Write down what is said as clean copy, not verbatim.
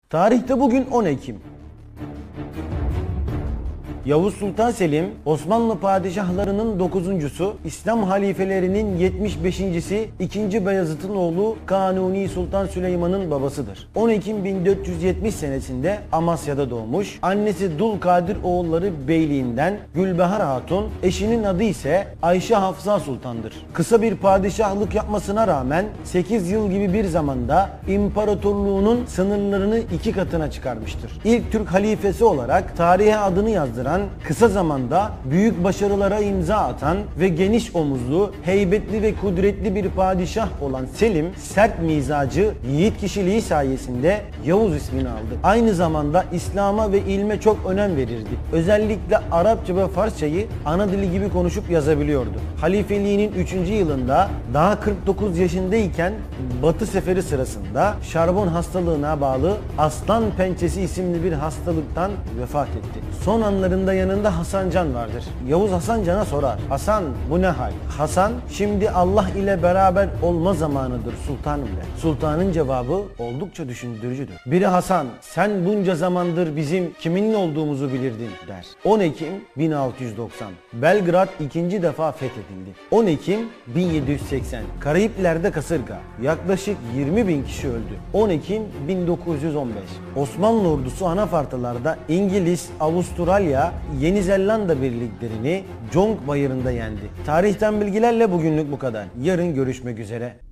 Tarihte bugün 10 Ekim. Yavuz Sultan Selim, Osmanlı padişahlarının 9'uncusu, İslam halifelerinin 75.si 2. Beyazıt'ın oğlu Kanuni Sultan Süleyman'ın babasıdır. 10 Ekim 1470 senesinde Amasya'da doğmuş. Annesi Dulkadir oğulları beyliğinden Gülbahar Hatun, eşinin adı ise Ayşe Hafsa Sultan'dır. Kısa bir padişahlık yapmasına rağmen 8 yıl gibi bir zamanda imparatorluğunun sınırlarını 2 katına çıkarmıştır. İlk Türk halifesi olarak tarihe adını yazdıran, kısa zamanda büyük başarılara imza atan ve geniş omuzlu, heybetli ve kudretli bir padişah olan Selim, sert mizacı, yiğit kişiliği sayesinde Yavuz ismini aldı. Aynı zamanda İslam'a ve ilme çok önem verirdi. Özellikle Arapça ve Farsçayı ana dili gibi konuşup yazabiliyordu. Halifeliğinin 3. yılında daha 49 yaşındayken Batı Seferi sırasında şarbon hastalığına bağlı aslan pençesi isimli bir hastalıktan vefat etti. Son anlarında yanında Hasan Can vardır. Yavuz Hasan Can'a sorar: "Hasan, bu ne hal?" Hasan, "Şimdi Allah ile beraber olma zamanıdır sultanım" der. Sultanın cevabı oldukça düşündürücüdür. Biri Hasan, "Sen bunca zamandır bizim kiminle olduğumuzu bilirdin" der. 10 Ekim 1690. Belgrad 2. defa fethedildi. 10 Ekim 1780. Karayipler'de kasırga. Yaklaşık 20.000 kişi öldü. 10 Ekim 1915. Osmanlı ordusu anafartalarda İngiliz, Avustralya, Yeni Zelanda birliklerini Jong Bayırı'nda yendi. Tarihten bilgilerle bugünlük bu kadar. Yarın görüşmek üzere.